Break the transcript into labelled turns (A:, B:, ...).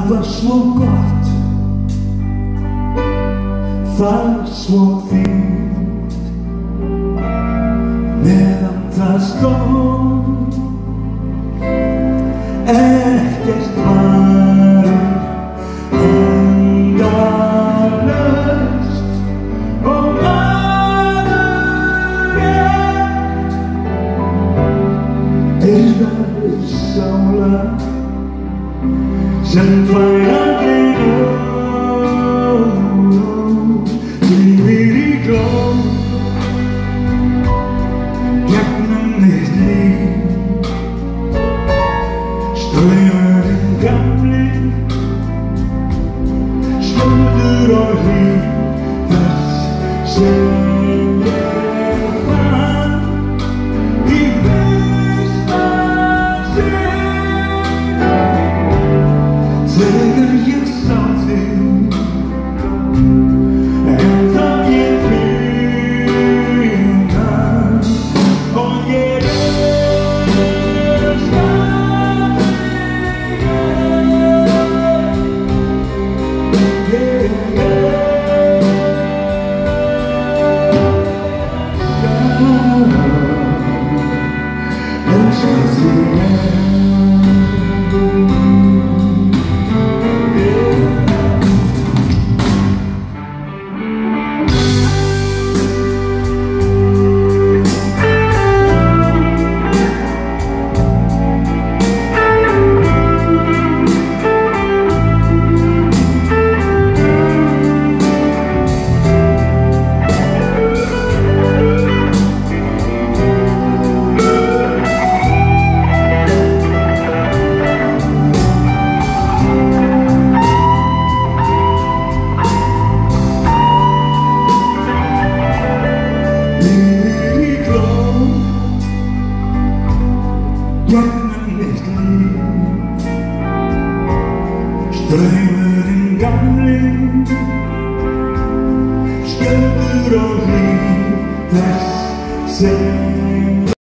A: Það var svo gott, það var svo fínt, meðan það stóð, ekkert varir endalaust og maður er sálar sem fær aldrei nóg, lífið í glóm gegnum mitt líf, straumurinn gamli, stoltur og hlýr þess sem ég fann í fyrsta sinn. Þegar ég sá þig, ennþá ég finna og ég elska þig, elska þig. Gegnum mitt líf, straumurinn gamli,